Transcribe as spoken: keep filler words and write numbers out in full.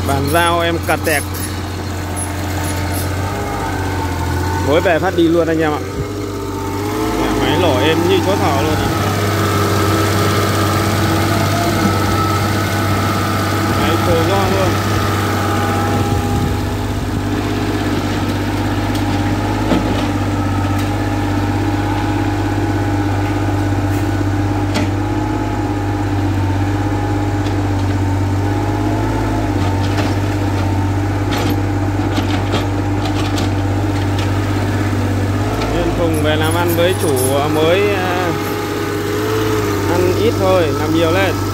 Bàn giao em cà tẹc. Mới về phát đi luôn anh em ạ. Máy nổ êm như chó thỏ luôn. Máy khổ do luôn. Cùng về làm ăn với chủ mới, ăn ít thôi, làm nhiều lên.